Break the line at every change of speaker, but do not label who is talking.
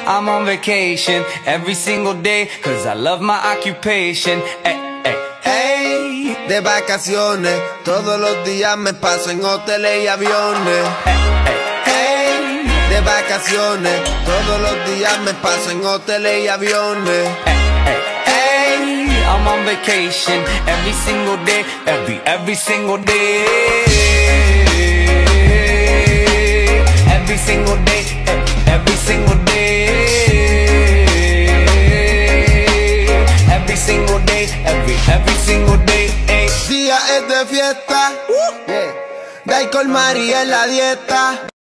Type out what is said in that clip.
I'm on vacation every single day, cause I love my occupation.
De vacaciones, todos los días me paso en hoteles y aviones. De vacaciones, todos los días me paso en hoteles y aviones.
I'm on vacation every single day, every single day. Every single day, every single day. Every single day, every single day.
Día es de fiesta, de alcohol María en la dieta.